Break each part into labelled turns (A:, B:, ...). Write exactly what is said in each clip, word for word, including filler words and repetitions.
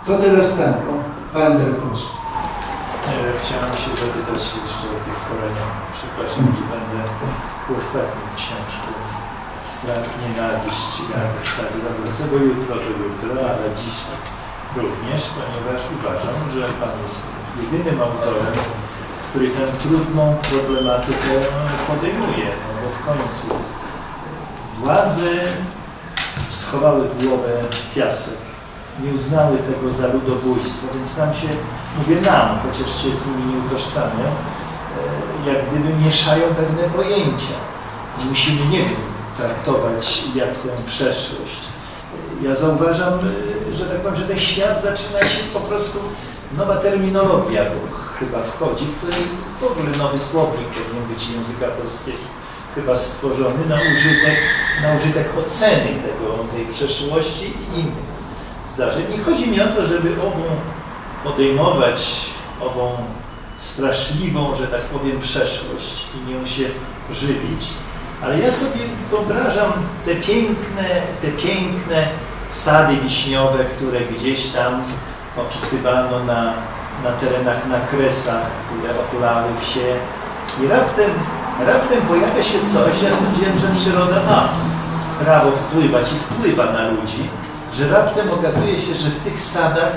A: To tyle wstępu. Panie dyrektorze.
B: Chciałem się zapytać jeszcze o tych Koreniach. Przepraszam, że będę w ostatnim książku Strach, nienawiść, jakoś tak zawrócę, bo jutro to jutro, ale dzisiaj również, ponieważ uważam, że Pan jest jedynym autorem, który tę trudną problematykę podejmuje, no bo w końcu władze schowały głowę w piasek, nie uznały tego za ludobójstwo, więc nam się, mówię nam, chociaż się z nimi nie utożsamiam, jak gdyby mieszają pewne pojęcia. Musimy, nie wiem, traktować jak tę przeszłość. Ja zauważam, że tak powiem, że ten świat zaczyna się po prostu, nowa terminologia chyba wchodzi, w której w ogóle nowy słownik powinien być języka polskiego chyba stworzony na użytek, na użytek oceny tego, tej przeszłości i innych zdarzeń. Nie chodzi mi o to, żeby ową podejmować, ową straszliwą, że tak powiem, przeszłość i nią się żywić, ale ja sobie wyobrażam te piękne, te piękne sady wiśniowe, które gdzieś tam opisywano na, na terenach na Kresach, które otulały wsie i raptem, raptem pojawia się coś, ja sądziłem, że przyroda ma prawo wpływać i wpływa na ludzi, że raptem okazuje się, że w tych sadach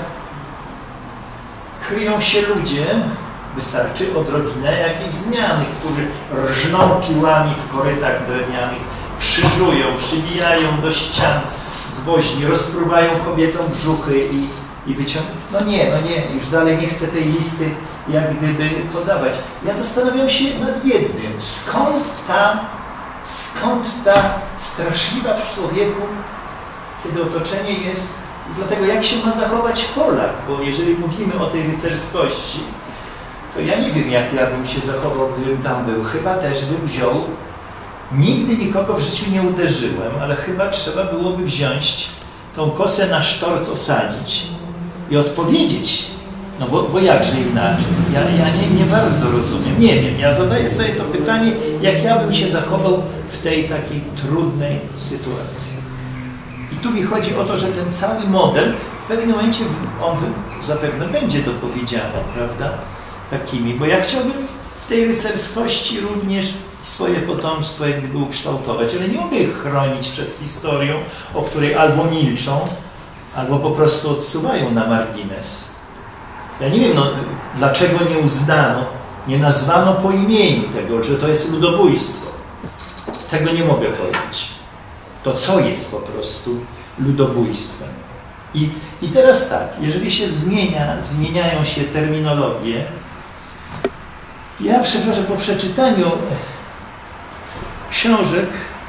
B: kryją się ludzie, wystarczy odrobinę jakiejś zmiany, którzy rżną piłami w korytach drewnianych, krzyżują, przybijają do ścian gwoździ, rozpruwają kobietom brzuchy i, i wyciągają. No nie, no nie, już dalej nie chcę tej listy jak gdyby podawać. Ja zastanawiam się nad jednym. Skąd ta, skąd ta straszliwa w człowieku, kiedy otoczenie jest, i dlatego jak się ma zachować Polak, bo jeżeli mówimy o tej rycerskości, to ja nie wiem, jak ja bym się zachował, gdybym tam był. Chyba też bym wziął, nigdy nikogo w życiu nie uderzyłem, ale chyba trzeba byłoby wziąć tą kosę na sztorc, osadzić i odpowiedzieć. No bo, bo jakże inaczej? Ja, ja nie, nie bardzo rozumiem. Nie wiem, ja zadaję sobie to pytanie, jak ja bym się zachował w tej takiej trudnej sytuacji. I tu mi chodzi o to, że ten cały model w pewnym momencie on zapewne będzie dopowiedziany, prawda? Takimi, bo ja chciałbym w tej rycerskości również swoje potomstwo jak gdyby ukształtować, ale nie mogę ich chronić przed historią, o której albo milczą, albo po prostu odsuwają na margines. Ja nie wiem, no, dlaczego nie uznano, nie nazwano po imieniu tego, że to jest ludobójstwo. Tego nie mogę powiedzieć. To co jest po prostu ludobójstwem. I, i teraz tak, jeżeli się zmienia, zmieniają się terminologie, ja przepraszam, po przeczytaniu książek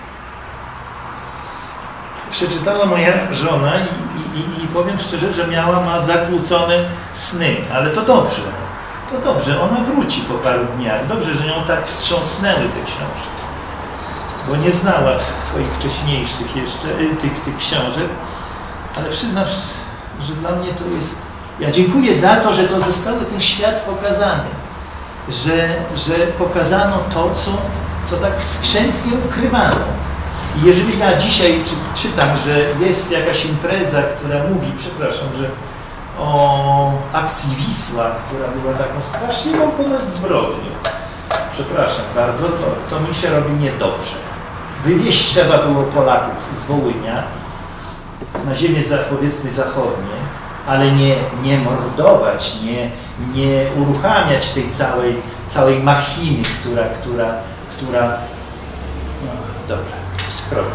B: przeczytała moja żona i, i, i powiem szczerze, że miała ma zakłócone sny, ale to dobrze, to dobrze, ona wróci po paru dniach, dobrze, że ją tak wstrząsnęły te książki, bo nie znała twoich wcześniejszych jeszcze, tych, tych książek, ale przyznam, że dla mnie to jest, ja dziękuję za to, że to zostało ten świat pokazany, że, że pokazano to, co, co tak skrzętnie ukrywano. I jeżeli ja dzisiaj czy, czytam, że jest jakaś impreza, która mówi, przepraszam, że o akcji Wisła, która była taką straszliwą ponad zbrodnią, przepraszam bardzo, to, to mi się robi niedobrze. Wywieźć trzeba było Polaków z Wołynia na ziemię, powiedzmy, zachodnie, ale nie, nie mordować, nie, nie uruchamiać tej całej, całej machiny, która, która, która... No, dobra, skrotka.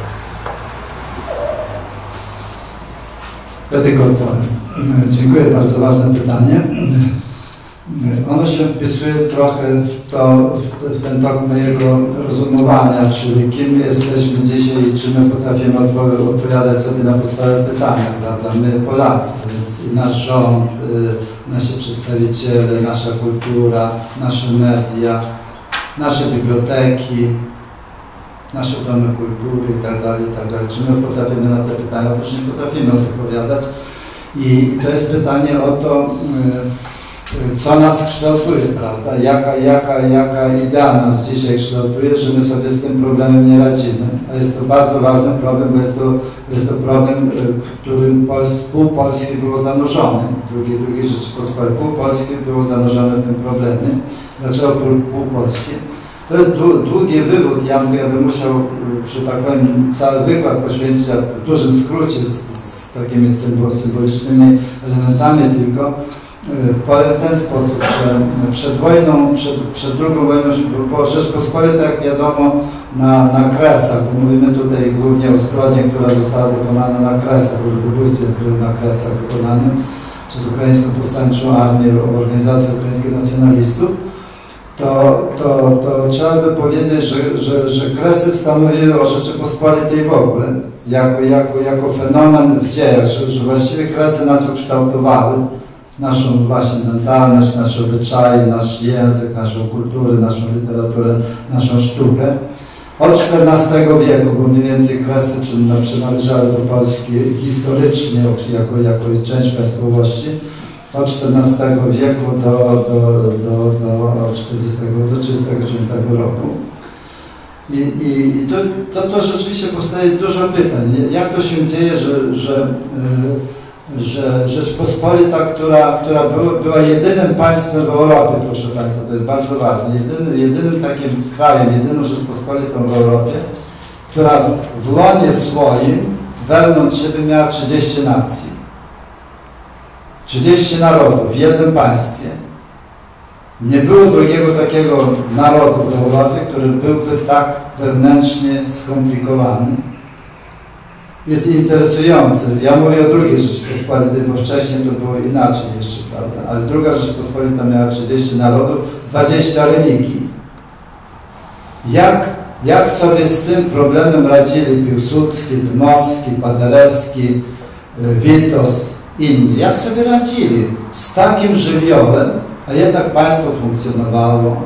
A: Dziękuję, bardzo ważne pytanie. Ono się wpisuje trochę w, to, w ten tok mojego rozumowania, czyli kim my jesteśmy dzisiaj i czy my potrafimy odpowiadać sobie na podstawowe pytania, prawda? My Polacy, więc i nasz rząd, nasi przedstawiciele, nasza kultura, nasze media, nasze biblioteki, nasze domy kultury i tak dalej, i tak dalej. Czy my potrafimy na te pytania? Otóż nie potrafimy odpowiadać. I, I to jest pytanie o to, co nas kształtuje, prawda? Jaka, jaka, jaka idea nas dzisiaj kształtuje, że my sobie z tym problemem nie radzimy. A jest to bardzo ważny problem, bo jest to, jest to problem, w którym Pols pół Polski było zanurzone. Drugie, drugie Rzeczypospolitej, pół Polski było zanurzone w tym problemie. Dlaczego pół, pół Polski? To jest długi wywód, ja, ja bym musiał, że tak powiem, cały wykład poświęcić w dużym skrócie z, z takimi symbolicznymi elementami tylko. Powiem w ten sposób, że przed wojną, przed, przed drugą wojną, bo Rzeczpospolita, jak wiadomo, na, na Kresach, bo mówimy tutaj głównie o zbrodni, która została dokonana na Kresach, o ludobójstwie, które na Kresach wykonanym przez Ukraińską Powstańczą Armię, Organizację Ukraińskich Nacjonalistów, to, to, to trzeba by powiedzieć, że, że, że Kresy stanowiły o Rzeczypospolitej w ogóle, jako, jako, jako fenomen w dziejach, że, że właściwie Kresy nas ukształtowały, naszą właśnie mentalność, nasze obyczaje, nasz język, naszą kulturę, naszą literaturę, naszą sztukę. Od czternastego wieku, bo mniej więcej Kresy przynależały do Polski historycznie, jako, jako część państwowości, od czternastego wieku do, do, do, do czterdziestego, do trzydziestego dziewiątego roku. I, i, i to, to, to rzeczywiście powstaje dużo pytań. Jak to się dzieje, że, że yy, że Rzeczpospolita, która, która była, była jedynym państwem w Europie, proszę Państwa, to jest bardzo ważne, jedynym, jedynym takim krajem, jedyną Rzeczpospolitą w Europie, która w łonie swoim wewnątrz siebie miała trzydzieści nacji. trzydzieści narodów w jednym państwie. Nie było drugiego takiego narodu w Europie, który byłby tak wewnętrznie skomplikowany. Jest interesujący. Ja mówię o drugiej Rzeczypospolitej, bo wcześniej to było inaczej jeszcze, prawda? Ale druga Rzeczypospolita miała trzydzieści narodów, dwadzieścia religii. Jak, jak sobie z tym problemem radzili Piłsudski, Dmowski, Paderewski, Witos, inni? Jak sobie radzili z takim żywiołem, a jednak państwo funkcjonowało,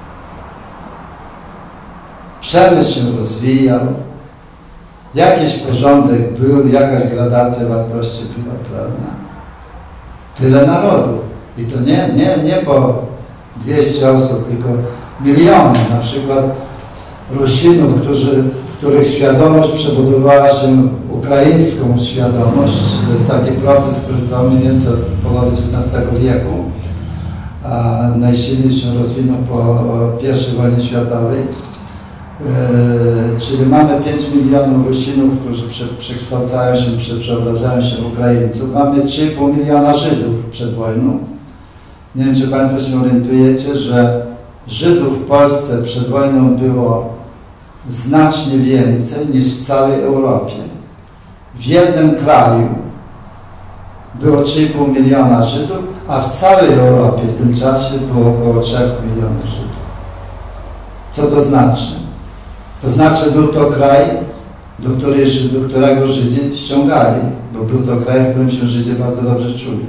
A: przemysł się rozwijał, jakiś porządek był, jakaś gradacja wartości była, prawda? Tyle narodów. I to nie, nie, nie po dwieście osób, tylko miliony. Na przykład Rusinów, którzy, których świadomość przebudowała się ukraińską świadomość. To jest taki proces, który trwał mniej więcej od połowy dziewiętnastego wieku. A najsilniej się rozwinął po pierwszej wojnie światowej. Yy, czyli mamy pięć milionów Rusinów, którzy prze, przekształcają się, prze, przeobrażają się w Ukraińców. Mamy trzy i pół miliona Żydów przed wojną. Nie wiem, czy Państwo się orientujecie, że Żydów w Polsce przed wojną było znacznie więcej niż w całej Europie. W jednym kraju było trzy i pół miliona Żydów, a w całej Europie w tym czasie było około trzech milionów Żydów. Co to znaczy? To znaczy, był to kraj, do, który, do którego Żydzi ściągali, bo był to kraj, w którym się Żydzi bardzo dobrze czuli.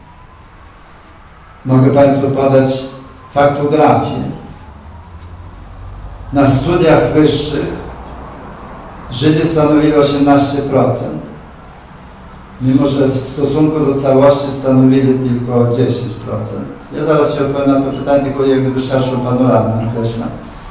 A: Mogę Państwu podać faktografię. Na studiach wyższych Żydzi stanowili osiemnaście procent, mimo że w stosunku do całości stanowili tylko dziesięć procent. Ja zaraz się odpowiem na to pytanie, tylko jak gdyby szerszą panoramę nakreślam.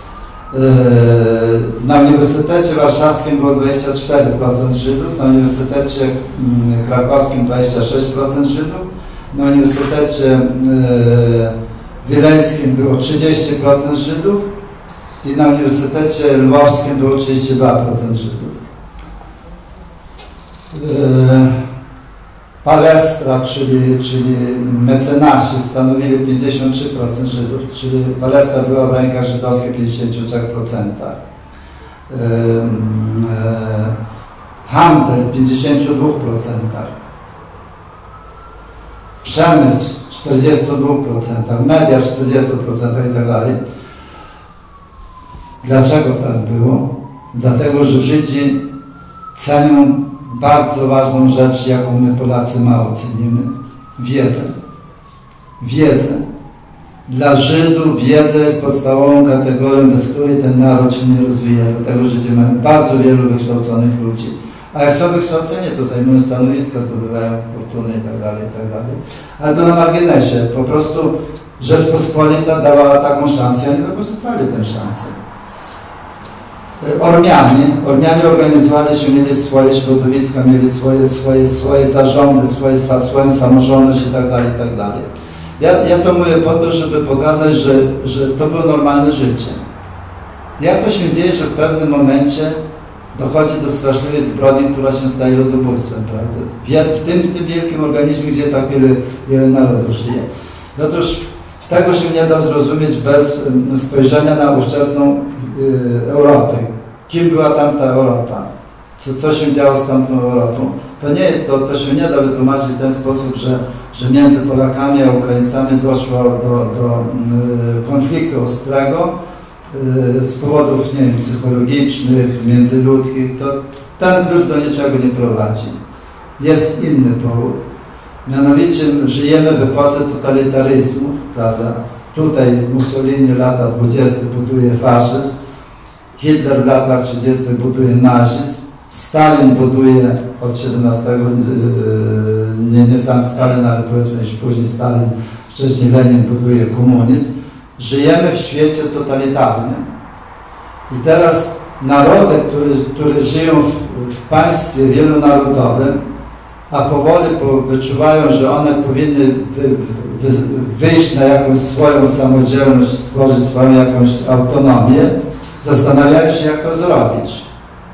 A: Na Uniwersytecie Warszawskim było dwadzieścia cztery procent Żydów, na Uniwersytecie Krakowskim dwadzieścia sześć procent Żydów, na Uniwersytecie Wileńskim było trzydzieści procent Żydów i na Uniwersytecie Lwowskim było trzydzieści dwa procent Żydów. Palestra, czyli, czyli mecenasi stanowili pięćdziesiąt trzy procent Żydów, czyli Palestra była w rękach żydowskich pięćdziesiąt trzy procent. Handel w pięćdziesięciu dwóch procentach. Przemysł w czterdziestu dwóch procentach, media w czterdziestu procentach i tak dalej. Dlaczego tak było? Dlatego, że Żydzi cenią bardzo ważną rzecz, jaką my Polacy mało cenimy. Wiedzę. Wiedzę. Dla Żydów wiedza jest podstawową kategorią, bez której ten naród się nie rozwija. Dlatego Żydzi mają bardzo wielu wykształconych ludzi. A jak są wykształceni, to zajmują stanowiska, zdobywają fortuny i tak dalej, i tak dalej. Ale to na marginesie. Po prostu Rzeczpospolita dawała taką szansę i oni wykorzystali tę szansę. Ormianie, Ormianie organizowali się, mieli swoje środowiska, mieli swoje, swoje, swoje zarządy, swoje, swoją samorządność i tak dalej, i tak dalej. Ja, ja to mówię po to, żeby pokazać, że, że to było normalne życie. Jak to się dzieje, że w pewnym momencie dochodzi do straszliwej zbrodni, która się staje ludobójstwem, prawda? W tym, w tym wielkim organizmie, gdzie tak wiele, wiele narodów żyje. Otóż tego się nie da zrozumieć bez spojrzenia na ówczesną y, Europę. Kim była tamta Europa? Co, co się działo z tamtą Europą? To, nie, to, to się nie da wytłumaczyć w ten sposób, że, że między Polakami a Ukraińcami doszło do, do y, konfliktu ostrego y, z powodów, nie wiem, psychologicznych, międzyludzkich. To ten klucz do niczego nie prowadzi. Jest inny powód. Mianowicie żyjemy w epoce totalitaryzmu, prawda? Tutaj Mussolini w latach dwudziestych buduje faszyzm, Hitler w latach trzydziestych buduje nazizm, Stalin buduje od siedemnastego, nie, nie sam Stalin, ale powiedzmy później Stalin, wcześniej Lenin buduje komunizm. Żyjemy w świecie totalitarnym. I teraz narody, które, które żyją w, w państwie wielonarodowym, a powoli wyczuwają, że one powinny wy, wy, wyjść na jakąś swoją samodzielność, stworzyć swoją jakąś autonomię, zastanawiają się, jak to zrobić.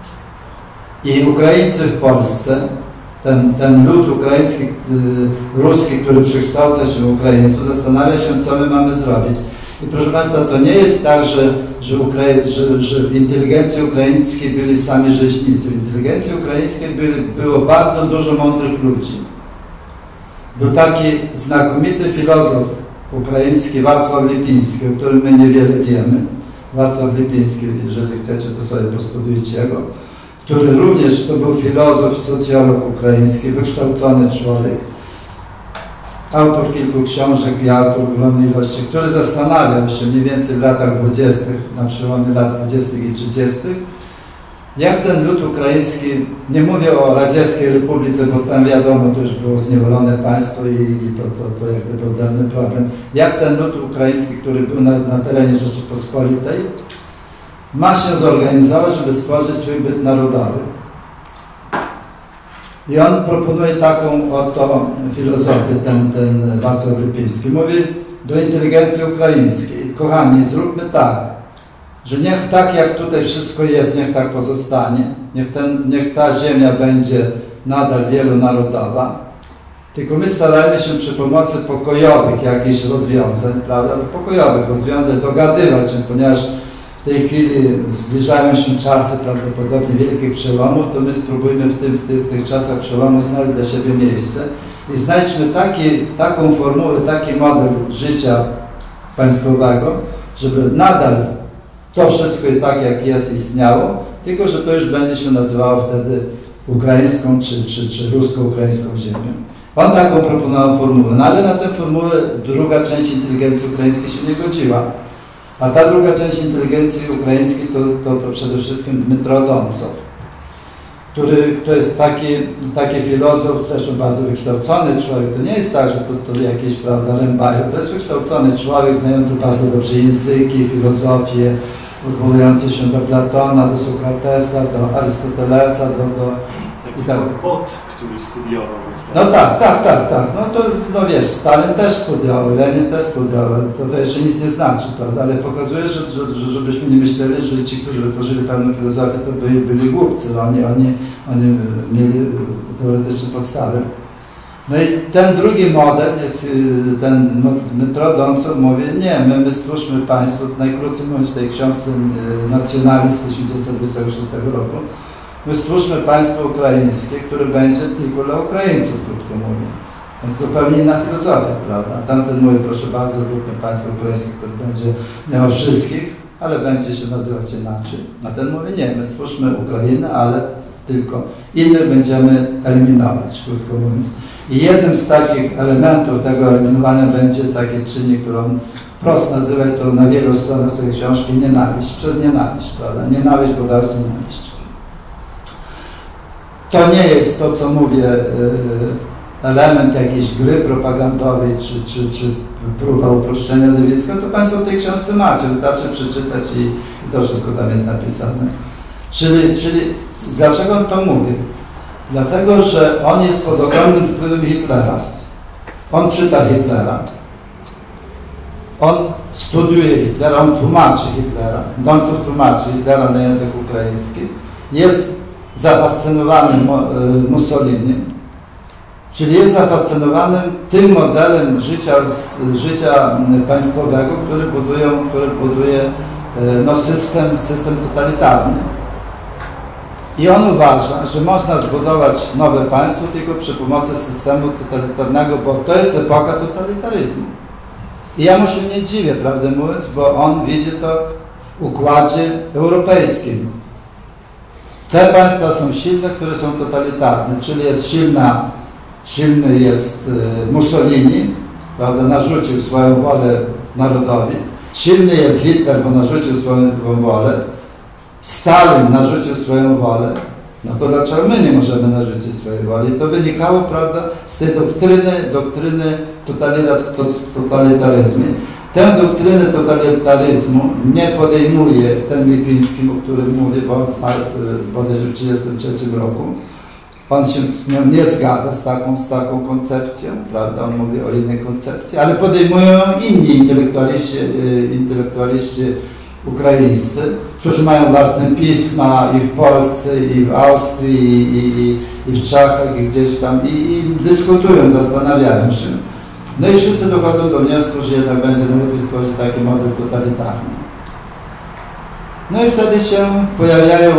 A: I Ukraińcy w Polsce, ten, ten lud ukraiński, ruski, który przekształca się w Ukraińców, zastanawia się, co my mamy zrobić. I proszę Państwa, to nie jest tak, że, że, Ukrai że, że w inteligencji ukraińskiej byli sami rzeźnicy. W inteligencji ukraińskiej byli, było bardzo dużo mądrych ludzi. Był taki znakomity filozof ukraiński, Wacław Lipiński, o którym my niewiele wiemy. Wacław Lipiński, jeżeli chcecie, to sobie postudujcie go, który również to był filozof, socjolog ukraiński, wykształcony człowiek, autor kilku książek i autor ogromnej ilości, który zastanawiał się mniej więcej w latach dwudziestych, na przełomie lat dwudziestych i trzydziestych, jak ten lud ukraiński, nie mówię o Radzieckiej Republice, bo tam wiadomo, to już było zniewolone państwo i, i to, to, to jak gdyby odrębny problem, jak ten lud ukraiński, który był na, na terenie Rzeczypospolitej, ma się zorganizować, żeby stworzyć swój byt narodowy. I on proponuje taką oto filozofię, ten, ten Wacław Lipiński. Mówi do inteligencji ukraińskiej: kochani, zróbmy tak, że niech tak jak tutaj wszystko jest, niech tak pozostanie, niech, ten, niech ta ziemia będzie nadal wielonarodowa, tylko my starajmy się przy pomocy pokojowych jakichś rozwiązań, prawda, pokojowych rozwiązań dogadywać się, ponieważ w tej chwili zbliżają się czasy prawdopodobnie wielkich przełomów, to my spróbujmy w, tym, w, tych, w tych czasach przełomu znaleźć dla siebie miejsce i znajdźmy taki, taką formułę, taki model życia państwowego, żeby nadal to wszystko i tak jak jest istniało, tylko że to już będzie się nazywało wtedy ukraińską czy, czy, czy rusko-ukraińską ziemią. On taką proponował formułę, no ale na tę formułę druga część inteligencji ukraińskiej się nie godziła. A ta druga część inteligencji ukraińskiej to, to, to przede wszystkim Dmytro Doncow, który to jest taki, taki filozof, zresztą bardzo wykształcony człowiek. To nie jest tak, że to, to jakieś, prawda, rębają. To jest wykształcony człowiek, znający bardzo dobrze języki, filozofię, odwołujący się do Platona, do Sokratesa, do Arystotelesa, do... do
B: Taki
A: i tak.
B: Pot, który studiował.
A: No tak, tak, tak, tak. No to, no wiesz, Stalin też studiował, Lenin też studiował, to, to jeszcze nic nie znaczy, prawda, ale pokazuje, że, że, że żebyśmy nie myśleli, że ci, którzy wytworzyli pewną filozofię, to byli, byli głupcy, oni, oni, oni mieli teoretyczne podstawy. No i ten drugi model, ten Dmytro Doncow mówi, nie, my, my stwórzmy państwo, najkrócej mówiąc w tej książce Nacjonalizm z tysiąc dziewięćset dwudziestego szóstego roku, my stwórzmy państwo ukraińskie, które będzie tylko dla Ukraińców, krótko mówiąc. Więc zupełnie inna filozofia, prawda? Tamten mówi, proszę bardzo, zróbmy państwo ukraińskie, które będzie miało wszystkich, ale będzie się nazywać inaczej. A ten mówi, nie, my stwórzmy Ukrainę, ale tylko innych będziemy eliminować, krótko mówiąc. I jednym z takich elementów tego eliminowania będzie taki czynnik, który on wprost nazywa, to na wielu stronach swojej książki, nienawiść, przez nienawiść, prawda? Nienawiść, bo to jest nienawiść. to nie jest to, co mówię, element jakiejś gry propagandowej, czy, czy, czy próba uproszczenia zjawiska, to Państwo w tej książce macie, wystarczy przeczytać i, i to wszystko tam jest napisane. Czyli, czyli dlaczego on to mówi? Dlatego, że on jest pod ogromnym wpływem Hitlera. On czyta Hitlera. On studiuje Hitlera, on tłumaczy Hitlera. Dąców tłumaczy Hitlera na język ukraiński. Jest zafascynowany Mussolini. Czyli jest zafascynowany tym modelem życia, życia państwowego, który, budują, który buduje no, system, system totalitarny. I on uważa, że można zbudować nowe państwo tylko przy pomocy systemu totalitarnego, bo to jest epoka totalitaryzmu. I ja mu się nie dziwię, prawdę mówiąc, bo on widzi to w układzie europejskim. Te państwa są silne, które są totalitarne, czyli jest silna, silny jest Mussolini, prawda, narzucił swoją wolę narodowi. Silny jest Hitler, bo narzucił swoją wolę. Stalin narzucił swoją wolę. No to dlaczego my nie możemy narzucić swojej woli? To wynikało, prawda, z tej doktryny, doktryny totalitaryzmu. Tę doktrynę totalitaryzmu nie podejmuje ten Lipiński, o którym mówię, bo on zmarł w tysiąc dziewięćset trzydziestym trzecim roku. On się nie zgadza z taką, z taką koncepcją, prawda? On mówi o innej koncepcji, ale podejmują ją inni intelektualiści, intelektualiści ukraińscy, którzy mają własne pisma i w Polsce, i w Austrii, i, i, i w Czechach, i gdzieś tam, i, i dyskutują, zastanawiają się. No i wszyscy dochodzą do wniosku, że jednak będzie najlepiej stworzyć taki model totalitarny. No i wtedy się pojawiają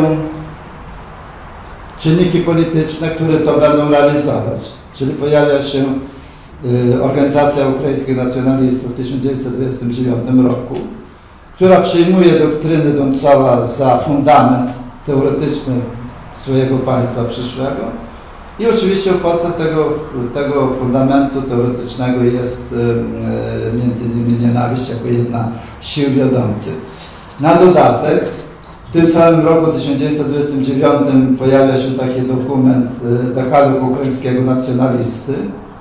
A: czynniki polityczne, które to będą realizować. Czyli pojawia się y, Organizacja Ukraińskich Nacjonalistów w tysiąc dziewięćset dwudziestym dziewiątym roku, która przyjmuje doktryny Dącowa za fundament teoretyczny swojego państwa przyszłego. I oczywiście u podstaw tego, tego fundamentu teoretycznego jest y, y, między innymi nienawiść jako jedna z sił wiodących. Na dodatek w tym samym roku, tysiąc dziewięćset dwudziestym dziewiątym, pojawia się taki dokument y, Dekalog Ukraińskiego Nacjonalisty.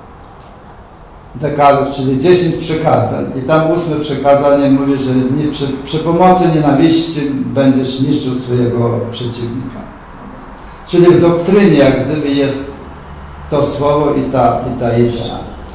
A: Dekalog, czyli dziesięć przykazań. I tam ósme przykazanie mówi, że nie, przy, przy pomocy nienawiści będziesz niszczył swojego przeciwnika. Czyli w doktrynie jak gdyby jest to słowo i ta, i ta idea.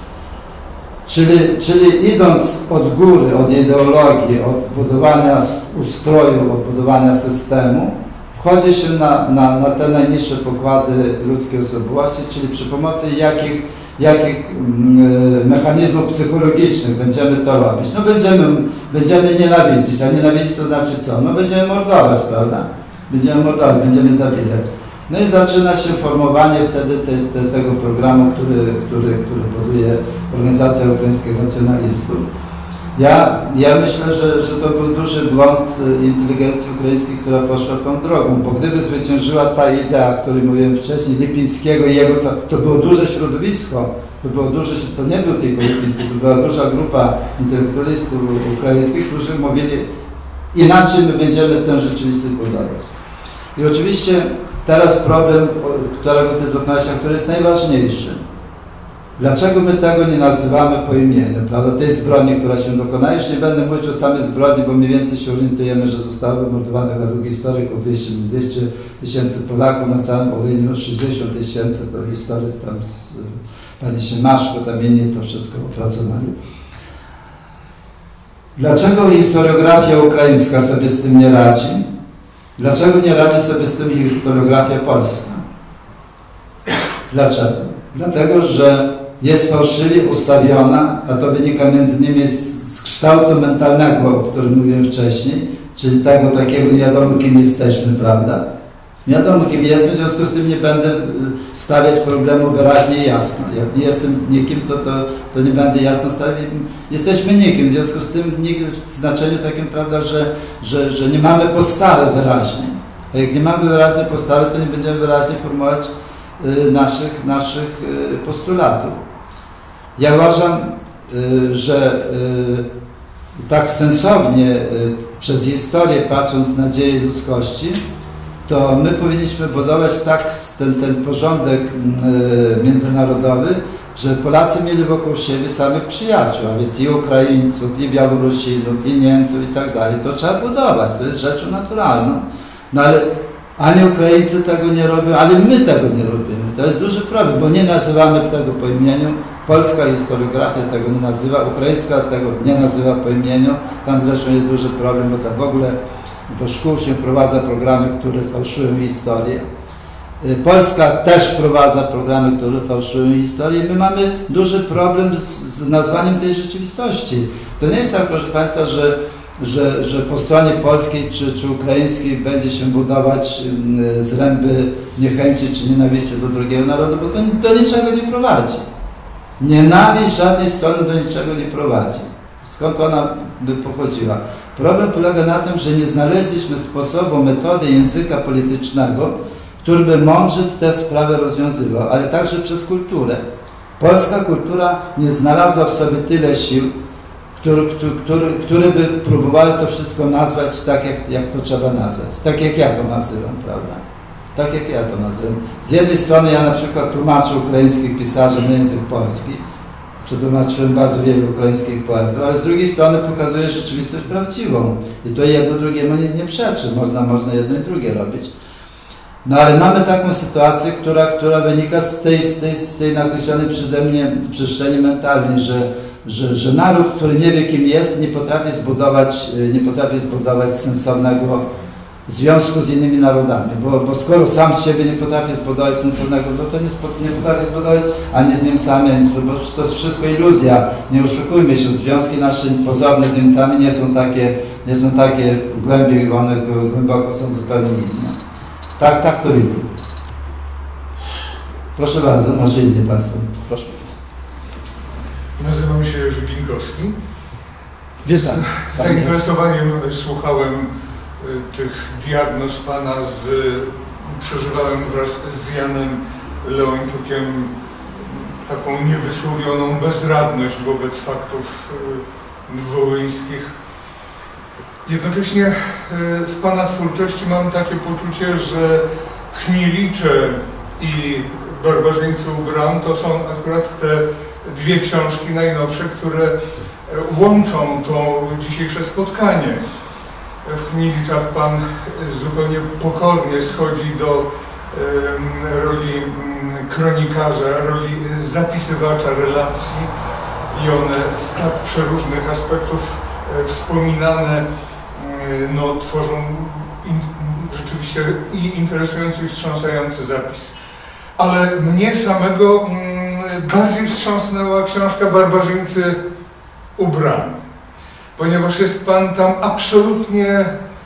A: Czyli, czyli idąc od góry, od ideologii, od budowania ustroju, od budowania systemu, wchodzi się na, na, na te najniższe pokłady ludzkiej osobowości, czyli przy pomocy jakich, jakich mm, mechanizmów psychologicznych będziemy to robić. No będziemy, będziemy nienawidzić, a nienawidzić to znaczy co? No będziemy mordować, prawda? Będziemy mordować, będziemy zabijać. No i zaczyna się formowanie wtedy te, te, tego programu, który, który, który buduje Organizacja Ukraińskich Nacjonalistów. Ja, ja myślę, że, że to był duży błąd inteligencji ukraińskiej, która poszła tą drogą, bo gdyby zwyciężyła ta idea, o której mówiłem wcześniej, Lipińskiego i jego, to było duże środowisko, to było duże, to nie był tylko Lipiński, to była duża grupa intelektualistów ukraińskich, którzy mówili, inaczej my będziemy tę rzeczywistość budować. I oczywiście teraz problem, którego Ty dotknąłeś, który jest najważniejszy. Dlaczego my tego nie nazywamy po imieniu, prawda? Tej zbrodni, która się dokonała. Już nie będę mówić o samej zbrodni, bo mniej więcej się orientujemy, że zostało wymordowanych według historyków dwieście tysięcy Polaków, na samym Wołyniu sześćdziesiąt tysięcy, to historycy tam, z, pani Siemaszko, tam inni to wszystko opracowali. Dlaczego historiografia ukraińska sobie z tym nie radzi? Dlaczego nie radzi sobie z tym historiografia polska? Dlaczego? Dlatego, że jest fałszywie ustawiona, a to wynika między innymi z, z kształtu mentalnego, o którym mówiłem wcześniej, czyli tego takiego nie wiadomo, kim jesteśmy, prawda? Nie wiadomo, kim jestem, w związku z tym nie będę stawiać problemu wyraźnie i jasno. Jak nie jestem nikim, to, to, to nie będę jasno stawiać. Jesteśmy nikim, w związku z tym nikim w znaczeniu takim, prawda, że, że, że nie mamy postawy wyraźnej. A jak nie mamy wyraźnej postawy, to nie będziemy wyraźnie formułować y, naszych, naszych y, postulatów. Ja uważam, y, że y, tak sensownie y, przez historię, patrząc na dzieje ludzkości, to my powinniśmy budować tak ten, ten porządek y, międzynarodowy, że Polacy mieli wokół siebie samych przyjaciół, a więc i Ukraińców, i Białorusinów, i Niemców i tak dalej. To trzeba budować, to jest rzeczą naturalną. No ale ani Ukraińcy tego nie robią, ale my tego nie robimy. To jest duży problem, bo nie nazywamy tego po imieniu. Polska historiografia tego nie nazywa, ukraińska tego nie nazywa po imieniu. Tam zresztą jest duży problem, bo tam w ogóle do szkół się wprowadza programy, które fałszują historię. Polska też wprowadza programy, które fałszują historię. My mamy duży problem z, z nazwaniem tej rzeczywistości. To nie jest tak, proszę Państwa, że, że, że po stronie polskiej czy, czy ukraińskiej będzie się budować zręby niechęci czy nienawiści do drugiego narodu, bo to do niczego nie prowadzi. Nienawiść żadnej strony do niczego nie prowadzi. Skąd ona by pochodziła? Problem polega na tym, że nie znaleźliśmy sposobu, metody języka politycznego, który by mądrze tę sprawę rozwiązywał, ale także przez kulturę. Polska kultura nie znalazła w sobie tyle sił, które, które, które by próbowały to wszystko nazwać tak, jak, jak to trzeba nazwać. Tak jak ja to nazywam, prawda? Tak jak ja to nazywam. Z jednej strony ja na przykład tłumaczę ukraińskich pisarzy na język polski, przetłumaczyłem bardzo wielu ukraińskich poetów, ale z drugiej strony pokazuje rzeczywistość prawdziwą. I to jedno drugiemu nie, nie przeczy. Można, można jedno i drugie robić. No ale mamy taką sytuację, która, która wynika z tej, z tej, z tej nakreślonej przeze mnie przestrzeni mentalnej, że, że, że naród, który nie wie, kim jest, nie potrafi zbudować, nie potrafi zbudować sensownego związku z innymi narodami, bo, bo skoro sam z siebie nie potrafi zbudować sensownego, no to nie, spo, nie potrafi zbudować ani z Niemcami, ani z, bo to jest wszystko iluzja. Nie oszukujmy się, związki nasze pozorne z Niemcami nie są takie, nie są takie głębiej, one głęboko są zupełnie inne. Tak, tak to widzę. Proszę bardzo, może inni Państwo. Proszę.
C: Nazywam się Jerzy Ginkowski.
A: Witam.
C: Z zainteresowaniem słuchałem tych diagnoz Pana, z, przeżywałem wraz z Janem Leończukiem taką niewysłowioną bezradność wobec faktów wołyńskich. Jednocześnie w Pana twórczości mam takie poczucie, że Chmielicze i Barbarzyńcy u bram to są akurat te dwie książki najnowsze, które łączą to dzisiejsze spotkanie. W Chmieliczach Pan zupełnie pokornie schodzi do um, roli um, kronikarza, roli zapisywacza relacji i one z tak przeróżnych aspektów e, wspominane no, tworzą in, rzeczywiście i interesujący i wstrząsający zapis. Ale mnie samego mm, bardziej wstrząsnęła książka Barbarzyńcy u bram, ponieważ jest Pan tam absolutnie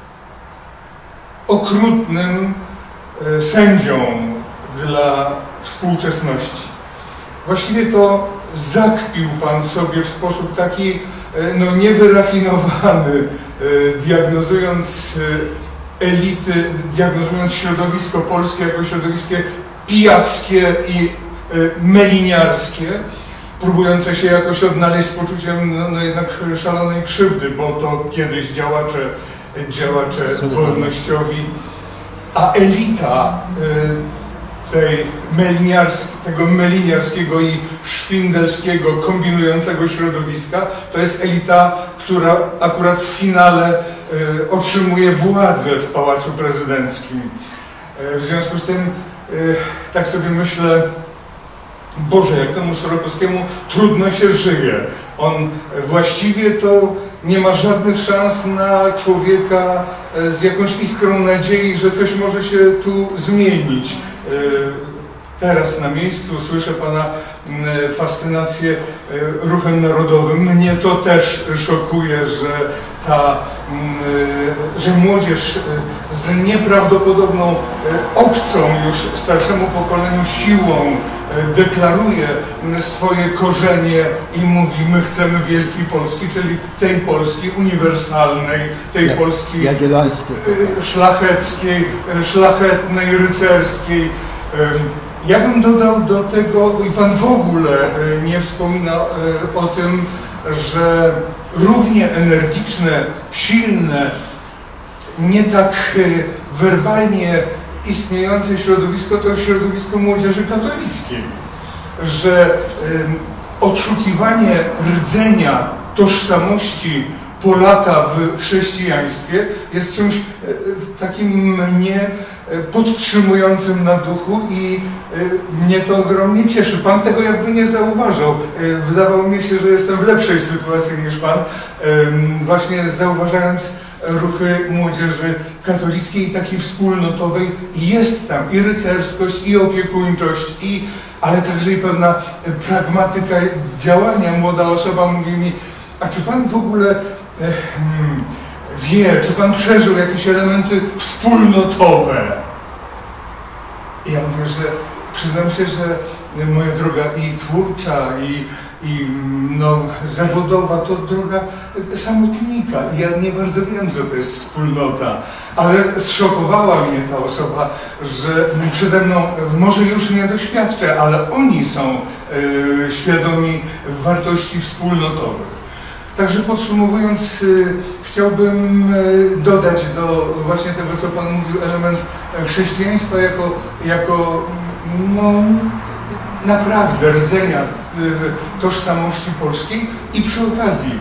C: okrutnym e, sędzią dla współczesności. Właściwie to zakpił Pan sobie w sposób taki e, no, niewyrafinowany, diagnozując elity, diagnozując środowisko polskie jako środowisko pijackie i meliniarskie, próbujące się jakoś odnaleźć z poczuciem no, no jednak szalonej krzywdy, bo to kiedyś działacze, działacze wolnościowi, a elita tej meliniarski, tego meliniarskiego i szwindelskiego, kombinującego środowiska, to jest elita, która akurat w finale y, otrzymuje władzę w Pałacu Prezydenckim. Y, w związku z tym, y, tak sobie myślę, Boże, jak temu Sorokowskiemu trudno się żyje. On właściwie to nie ma żadnych szans na człowieka z jakąś iskrą nadziei, że coś może się tu zmienić. Teraz na miejscu słyszę Pana fascynację ruchem narodowym. Mnie to też szokuje, że ta, że młodzież z nieprawdopodobną, obcą już starszemu pokoleniu siłą deklaruje swoje korzenie i mówi: my chcemy wielkiej Polski, czyli tej Polski uniwersalnej, tej Jak, Polski szlacheckiej, szlachetnej, rycerskiej. Ja bym dodał do tego, i Pan w ogóle nie wspomina o tym, że równie energiczne, silne, nie tak werbalnie istniejące środowisko to środowisko młodzieży katolickiej, że odszukiwanie rdzenia tożsamości Polaka w chrześcijaństwie jest czymś takim mnie podtrzymującym na duchu i mnie to ogromnie cieszy. Pan tego jakby nie zauważał. Wydawało mi się, że jestem w lepszej sytuacji niż Pan, właśnie zauważając ruchy młodzieży katolickiej i takiej wspólnotowej. Jest tam i rycerskość, i opiekuńczość, i, ale także i pewna pragmatyka działania. Młoda osoba mówi mi, a czy Pan w ogóle hmm, wie, czy Pan przeżył jakieś elementy wspólnotowe? I ja mówię, że przyznam się, że moja droga i twórcza, i, i no, zawodowa to droga samotnika. I ja nie bardzo wiem, co to jest wspólnota, ale zszokowała mnie ta osoba, że przede mną, może już nie doświadczę, ale oni są e, świadomi wartości wspólnotowych. Także podsumowując, chciałbym dodać do właśnie tego, co Pan mówił, element chrześcijaństwa jako, jako no, naprawdę rdzenia tożsamości polskiej i przy okazji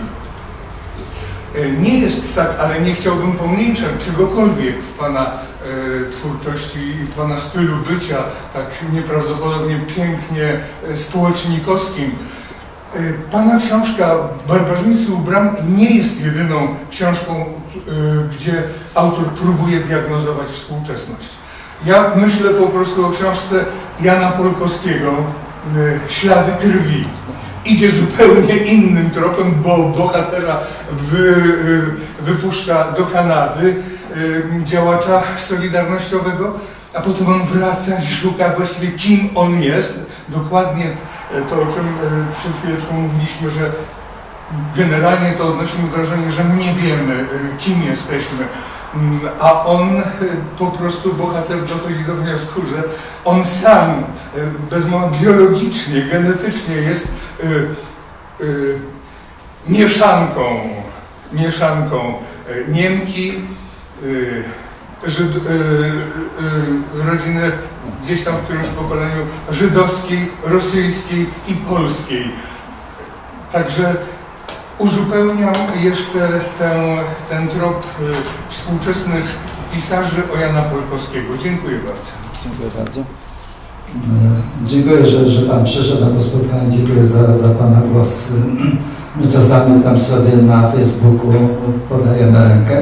C: nie jest tak, ale nie chciałbym pomniejszać czegokolwiek w Pana twórczości i w Pana stylu bycia, tak nieprawdopodobnie pięknie społecznikowskim. Pana książka Barbarzyńcy u bram nie jest jedyną książką, gdzie autor próbuje diagnozować współczesność. Ja myślę po prostu o książce Jana Polkowskiego Ślady krwi. Idzie zupełnie innym tropem, bo bohatera wy, wypuszcza do Kanady, działacza solidarnościowego, a potem on wraca i szuka właściwie, kim on jest. Dokładnie to, o czym przed chwileczką mówiliśmy, że generalnie to odnosimy wrażenie, że my nie wiemy, kim jesteśmy, a on po prostu, bohater, dochodzi do wniosku, że on sam, bez mowy biologicznie, genetycznie jest y, y, mieszanką, mieszanką Niemki, y, Żyd, y, y, rodziny gdzieś tam w którymś pokoleniu żydowskiej, rosyjskiej i polskiej. Także uzupełniam jeszcze ten, ten trop y, współczesnych pisarzy o Jana Polkowskiego. Dziękuję bardzo.
A: Dziękuję bardzo. Dziękuję, że, że Pan przyszedł na to spotkanie. Dziękuję za, za Pana głos. My czasami tam sobie na Facebooku podajemy rękę.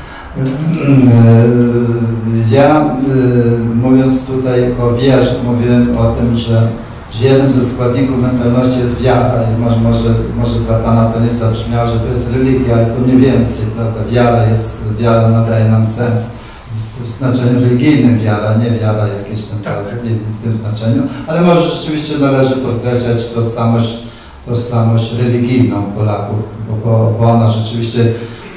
A: Ja, mówiąc tutaj o wierze, mówiłem o tym, że, że jednym ze składników mentalności jest wiara i może, może, może dla Pana to nie zabrzmiało, że to jest religia, ale to mniej więcej, prawda? Wiara jest, wiara nadaje nam sens w znaczeniu religijnym, wiara, nie wiara jakieś tam tak. w tym znaczeniu, ale może rzeczywiście należy podkreślać tożsamość, tożsamość religijną Polaków, bo, bo, bo ona rzeczywiście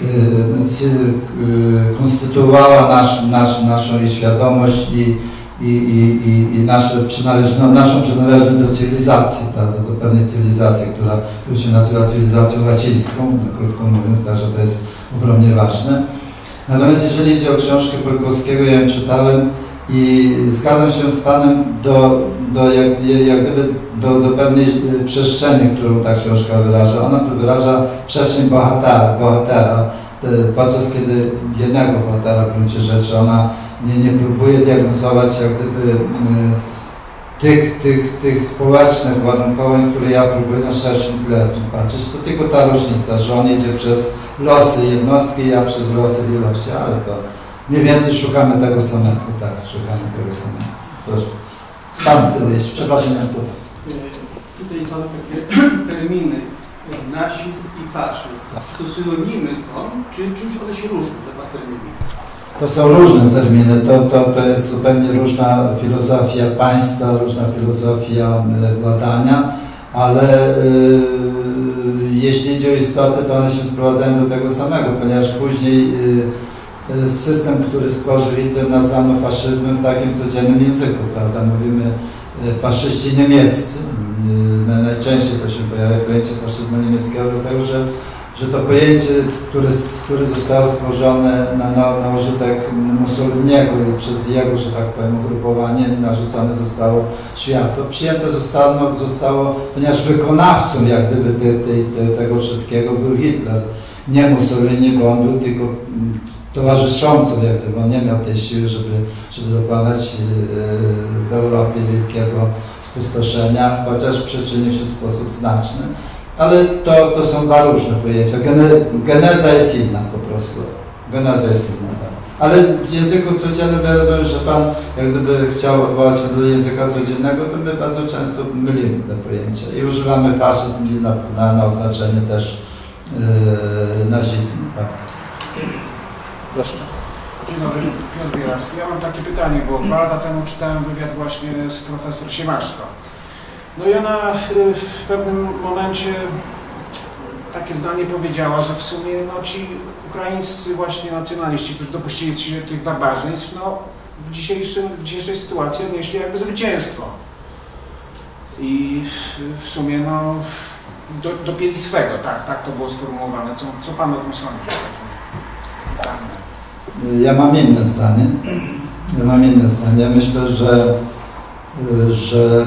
A: konstytuowała nasz, nasz, naszą świadomość i, i, i, i nasze przynależno, naszą przynależność do cywilizacji, prawda, do pewnej cywilizacji, która, która się nazywa cywilizacją łacińską, krótko mówiąc, także to jest ogromnie ważne. Natomiast jeżeli idzie o książkę Polkowskiego, ja ją czytałem i zgadzam się z Panem do, do, jak, jak gdyby do, do pewnej przestrzeni, którą ta książka wyraża. Ona wyraża przestrzeń bohatera, bohatera podczas kiedy jednego bohatera w gruncie rzeczy. Ona nie, nie próbuje diagnozować jak gdyby tych, tych, tych społecznych uwarunkowań, które ja próbuję na szerszym tle patrzeć. To tylko ta różnica, że on idzie przez losy jednostki, ja przez losy wielości, ale to mniej więcej szukamy tego samego, tak, szukamy tego samego. Proszę. Pan z tyłu jest, przepraszam, ja to.
D: Tutaj są takie terminy, nazizm i faszyzm. Czy to synonimy są, czy czymś one się różnią, te dwa terminy?
A: To są różne terminy, to, to, to jest zupełnie różna filozofia państwa, różna filozofia władania, ale yy, jeśli idzie o istotę, to one się sprowadzają do tego samego, ponieważ później yy, system, który stworzył Hitler, nazwano faszyzmem w takim codziennym języku, prawda? Mówimy yy, faszyści niemieccy. Yy, najczęściej to się pojawia pojęcie faszyzmu niemieckiego, dlatego że że to pojęcie, które, które zostało stworzone na, na, na użytek Mussoliniego i przez jego, że tak powiem, ugrupowanie narzucone zostało światu, przyjęte zostało, zostało ponieważ wykonawcą jak gdyby te, te, te, tego wszystkiego był Hitler, nie Mussolini, bo on był tylko towarzyszącą, jak gdyby on nie miał tej siły, żeby, żeby dokonać w Europie wielkiego spustoszenia, chociaż przyczynił się w sposób znaczny. Ale to, to są dwa różne pojęcia. Gene, geneza jest inna po prostu. Geneza jest inna, tak. Ale w języku codziennym ja rozumiem, że Pan jak gdyby chciał odwołać się do języka codziennego, to my bardzo często mylimy te pojęcia i używamy faszyzm na, na, na oznaczenie też yy, nazizmu. Tak.
E: Proszę. Dzień dobry, Piotr Bielarski. Ja mam takie pytanie, bo dwa lata temu czytałem wywiad właśnie z profesor Siemaszko. No i ona w pewnym momencie takie zdanie powiedziała, że w sumie no, ci ukraińscy właśnie nacjonaliści, którzy dopuścili się tych barbarzyństw, no, w, dzisiejszym, w dzisiejszej sytuacji odnieśli jakby zwycięstwo. I w sumie no, do, dopięli swego, tak, tak to było sformułowane. Co, co Pan o tym sądzi?
A: Ja mam inne zdanie. Ja mam inne zdanie. Myślę, że, że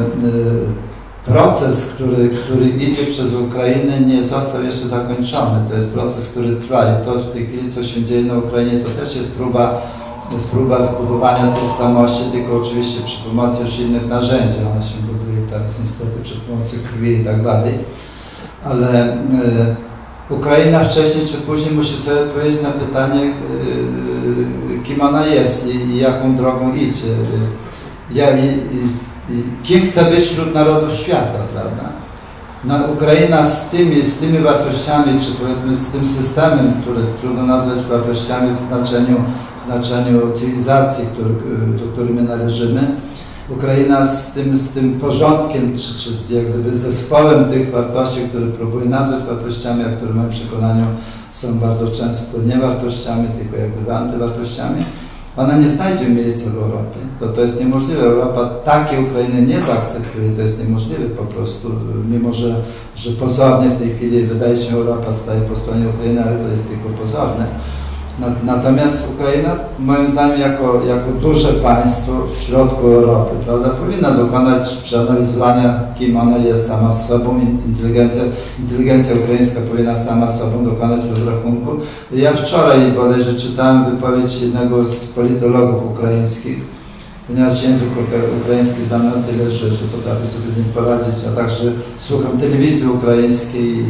A: proces, który, który idzie przez Ukrainę, nie został jeszcze zakończony. To jest proces, który trwa i to w tej chwili, co się dzieje na Ukrainie, to też jest próba, próba zbudowania tożsamości, tylko oczywiście przy pomocy już innych narzędzi. Ona się buduje teraz niestety przy pomocy krwi i tak dalej. Ale y, Ukraina wcześniej czy później musi sobie odpowiedzieć na pytanie, y, y, kim ona jest i, i jaką drogą idzie. Ja, i, i, kim chce być wśród narodów świata, prawda? No, Ukraina z tymi, z tymi wartościami, czy powiedzmy z tym systemem, który trudno nazwać wartościami w znaczeniu, w znaczeniu cywilizacji, który, do której my należymy, Ukraina z tym, z tym porządkiem, czy, czy z jak gdyby zespołem tych wartości, które próbuje nazwać wartościami, a które w moim przekonaniu są bardzo często nie wartościami, tylko jak gdyby antywartościami, ona nie znajdzie miejsca w Europie. To, to jest niemożliwe. Europa takiej Ukrainy nie zaakceptuje. To jest niemożliwe po prostu. Mimo, że, że pozornie w tej chwili wydaje się, Europa staje po stronie Ukrainy, ale to jest tylko pozorne. Natomiast Ukraina, moim zdaniem, jako, jako duże państwo w środku Europy, prawda, powinna dokonać przeanalizowania, kim ona jest sama w sobą. Inteligencja, inteligencja ukraińska powinna sama sobą dokonać rozrachunku. Ja wczoraj bodajże czytałem wypowiedź jednego z politologów ukraińskich, ponieważ język ukraiński znam na tyle, że, że potrafię sobie z nim poradzić, a także słucham telewizji ukraińskiej.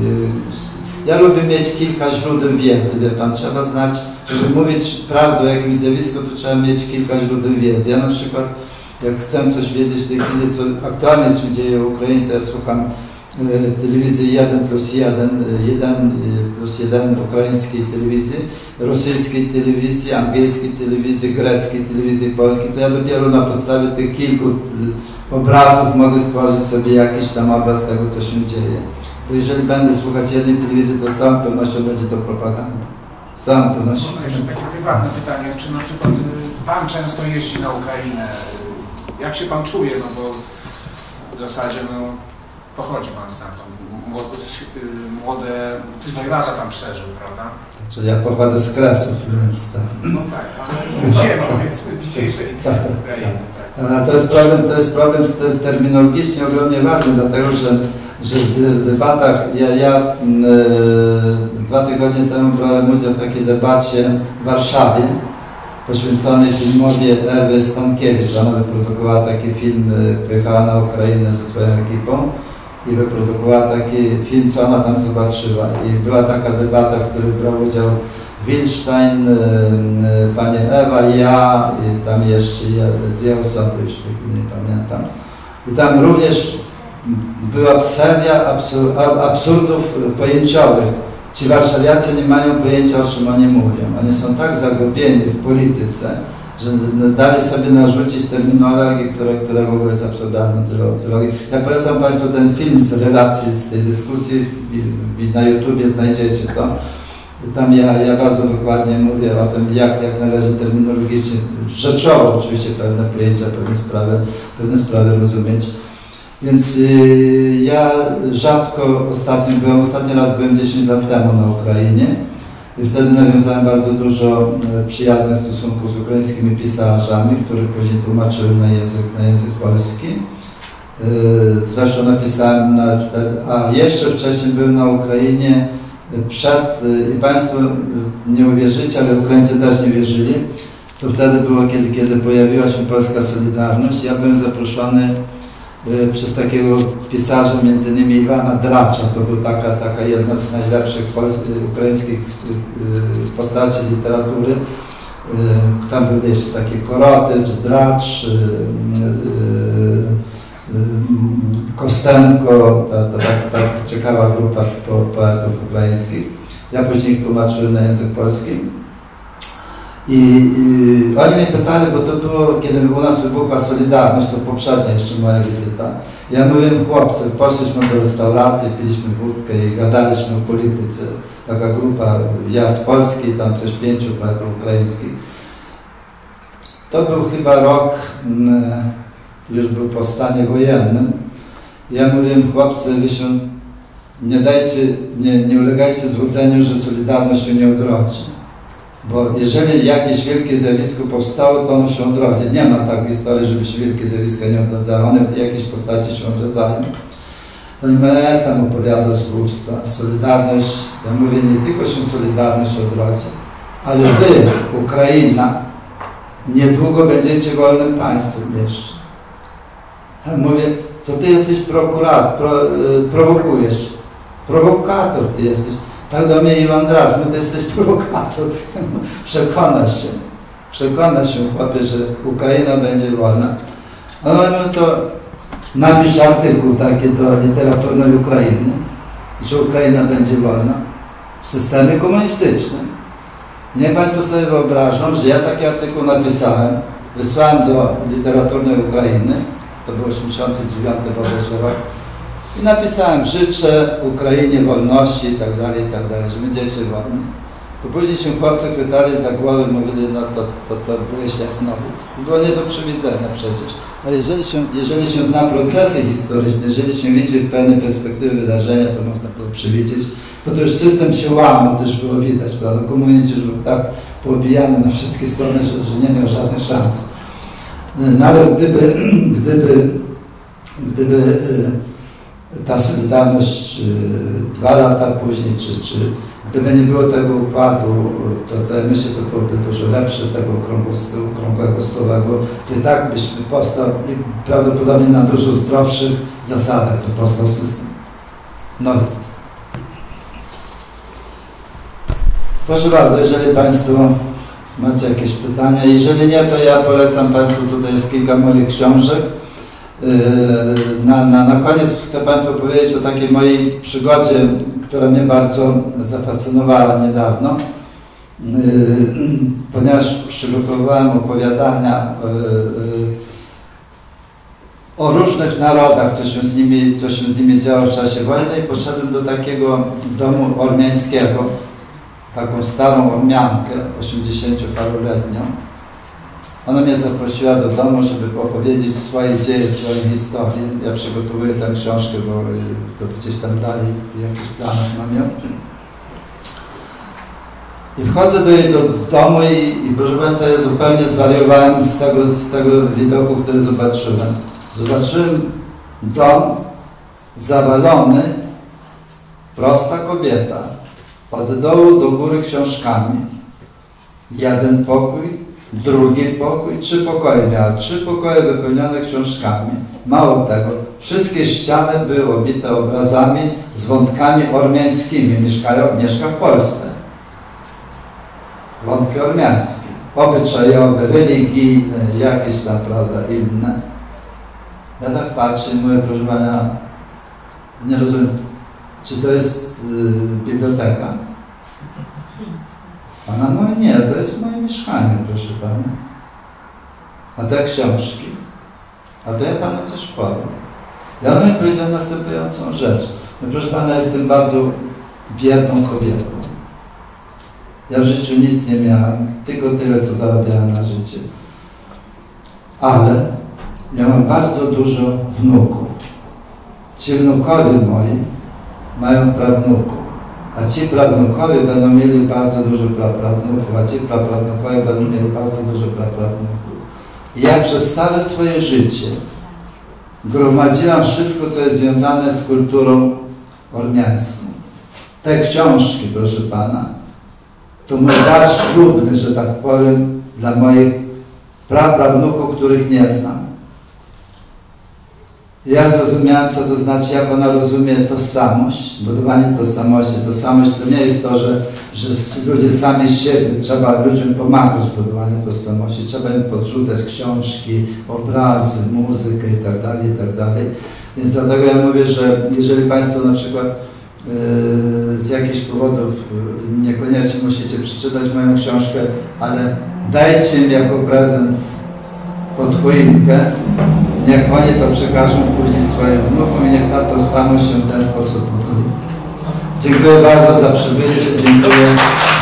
A: Ja lubię mieć kilka źródeł wiedzy, wie Pan, trzeba znać, żeby mówić prawdę o jakimś zjawisku, to trzeba mieć kilka źródeł wiedzy. Ja na przykład, jak chcę coś wiedzieć w tej chwili, co aktualnie się dzieje w Ukrainie, to ja słucham y, telewizji jeden plus jeden, jeden plus jeden ukraińskiej telewizji, rosyjskiej telewizji, angielskiej telewizji, greckiej telewizji, polskiej, to ja dopiero na podstawie tych kilku y, obrazów mogę stworzyć sobie jakiś tam obraz tego, co się dzieje. Bo jeżeli będę słuchać jednej telewizji, to z całą pewnością będzie to propaganda. Z całą pewnością.
E: Może jeszcze takie prywatne pytanie, czy na przykład Pan często jeździ na Ukrainę? Jak się Pan czuje? No bo w zasadzie no, pochodzi Pan stamtąd. Młode, młode swoje lata tam przeżył, prawda?
A: Czyli ja pochodzę z Kresów, więc tak.
E: No tak, ale gdzie powiedzmy dzisiejszej Ukrainy?
A: Tak. To jest problem, to jest problem terminologicznie ogromnie ważny, dlatego że że w debatach, ja, ja e, dwa tygodnie temu brałem udział w takiej debacie w Warszawie poświęconej filmowi Ewy Stankiewicz. Ona wyprodukowała taki film, pojechała na Ukrainę ze swoją ekipą i wyprodukowała taki film, co ona tam zobaczyła. I była taka debata, w której brał udział Wilstein, e, pani Ewa, ja i tam jeszcze dwie osoby, już nie pamiętam. I tam również była seria absur absurdów pojęciowych. Ci warszawiacy nie mają pojęcia, o czym oni mówią. Oni są tak zagubieni w polityce, że dali sobie narzucić terminologię, która, która w ogóle jest absurdalną teologią. Ja polecam Państwu ten film z relacji z tej dyskusji, na YouTubie znajdziecie to. Tam ja, ja bardzo dokładnie mówię o tym, jak, jak należy terminologicznie, rzeczowo oczywiście pewne pojęcia, pewne sprawy, pewne sprawy rozumieć. Więc y, ja rzadko ostatnio byłem, ostatni raz byłem dziesięć lat temu na Ukrainie i wtedy nawiązałem bardzo dużo przyjaznych stosunków z ukraińskimi pisarzami, których później tłumaczyłem na język, na język polski. Y, zresztą napisałem nawet wtedy, a jeszcze wcześniej byłem na Ukrainie przed, y, i Państwo nie uwierzycie, ale Ukraińcy też nie wierzyli, to wtedy było, kiedy, kiedy pojawiła się Polska Solidarność. Ja byłem zaproszony przez takiego pisarza, między innymi Iwana Dracza, to była taka, taka jedna z najlepszych ukraińskich postaci literatury. Tam były jeszcze takie Korotycz, Dracz, Kostenko, ta, ta, ta, ta ciekawa grupa poetów ukraińskich. Ja później ich tłumaczyłem na język polski. I, I oni mnie pytali, bo to było, kiedy u nas wybuchła Solidarność, to poprzednia jeszcze moja wizyta. Ja mówiłem, chłopcy, poszliśmy do restauracji, piliśmy wódkę i gadaliśmy o polityce. Taka grupa, ja z Polski, tam coś pięciu poetów ukraińskich. To był chyba rok, już był po stanie wojennym. Ja mówiłem, chłopcy, wy się nie dajcie, nie, nie ulegajcie złudzeniu, że Solidarność się nie odrodzi. Bo jeżeli jakieś wielkie zjawisko powstało, to ono się odrodzi. Nie ma tak w historii, żeby się wielkie zjawiska nie odradzały. One w jakiejś postaci się odradzają. Oni mówią, e, tam opowiadasz głupstwa. Solidarność, ja mówię, nie tylko się Solidarność odrodzi, ale wy, Ukraina, niedługo będziecie wolnym państwem jeszcze. Ja mówię, to ty jesteś prokurat, pro, prowokujesz. Prowokator ty jesteś. Tak do mnie Iwan Dracz, ty jesteś prowokator. Przekonasz się, przekonasz się, chłopie, że Ukraina będzie wolna. A no to napisz artykuł taki do Literatury Ukrainy, że Ukraina będzie wolna w systemie komunistycznym. Niech Państwo sobie wyobrażą, że ja taki artykuł napisałem, wysłałem do Literatury Ukrainy, to był osiemdziesiąty dziewiąty bodajże rok, i napisałem, życzę Ukrainie wolności i tak dalej, i tak dalej, że będziecie wolni. To później się chłopcy chwytali za głowę, mówili, no to, to, to byłeś jasnowic. To było nie do przewidzenia przecież. Ale jeżeli się, jeżeli się zna procesy historyczne, jeżeli się widzi w pewnej perspektywy wydarzenia, to można było przewidzieć. Bo to już system się łamał, też było widać, prawda? Komunizm już był tak poobijany na wszystkie strony, że, że nie miał żadnych szans. Nawet gdyby, gdyby, gdyby ta Solidarność dwa lata później, czy, czy gdyby nie było tego układu, to, to ja myślę, to byłoby dużo lepsze tego okrągłego stołowego, to i tak byśmy powstał i prawdopodobnie na dużo zdrowszych zasadach to powstał system, nowy system. Proszę bardzo, jeżeli Państwo macie jakieś pytania, jeżeli nie, to ja polecam Państwu, tutaj jest kilka moich książek. Na, na, na koniec chcę Państwu powiedzieć o takiej mojej przygodzie, która mnie bardzo zafascynowała niedawno, ponieważ przygotowywałem opowiadania o różnych narodach, co się z nimi, co się z nimi działo w czasie wojny, i poszedłem do takiego domu ormiańskiego, taką starą Ormiankę, osiemdziesięcioparoletnią. Ona mnie zaprosiła do domu, żeby opowiedzieć swoje dzieje, swoją historię. Ja przygotowuję tę książkę, bo to gdzieś tam dalej w jakichś planach mam ją. I wchodzę do jej do domu i, i proszę Państwa, ja zupełnie zwariowałem z tego, z tego widoku, który zobaczyłem. Zobaczyłem dom zawalony, prosta kobieta, od dołu do góry książkami. Jeden pokój, drugi pokój, trzy pokoje miała, trzy pokoje wypełnione książkami. Mało tego, wszystkie ściany były obite obrazami z wątkami ormiańskimi. Mieszkają, mieszka w Polsce. Wątki ormiańskie, obyczajowe, religijne, jakieś tam, prawda, inne. Ja tak patrzę i mówię, proszę Pana, nie rozumiem, czy to jest y, biblioteka? Ona mówi, nie, to jest moje mieszkanie, proszę Pana. A te książki? A to ja Panu coś powiem. Ja ona mi powiedziała następującą rzecz. No, proszę Pana, jestem bardzo biedną kobietą. Ja w życiu nic nie miałam, tylko tyle, co zarabiałam na życie. Ale ja mam bardzo dużo wnuków. ci wnukowie moi mają prawnuków, a ci prawnukowie będą mieli bardzo dużo praprawnuków, a ci praprawnukowie będą mieli bardzo dużo praprawnuków. I ja przez całe swoje życie gromadziłam wszystko, co jest związane z kulturą ormiańską. Te książki, proszę Pana, to mój dar ślubny, że tak powiem, dla moich praprawnuków, których nie znam. Ja zrozumiałem, co to znaczy, jak ona rozumie tożsamość, budowanie tożsamości. Tożsamość to nie jest to, że, że ludzie sami z siebie, trzeba ludziom pomagać w budowaniu tożsamości, trzeba im podrzucać książki, obrazy, muzykę itd., itd. Więc dlatego ja mówię, że jeżeli Państwo na przykład yy, z jakichś powodów yy, niekoniecznie musicie przeczytać moją książkę, ale dajcie mi jako prezent pod choinkę, niech oni to przekażą później swoim wnukom i niech ta tożsamość się w ten sposób buduje. Dziękuję bardzo za przybycie. Dziękuję.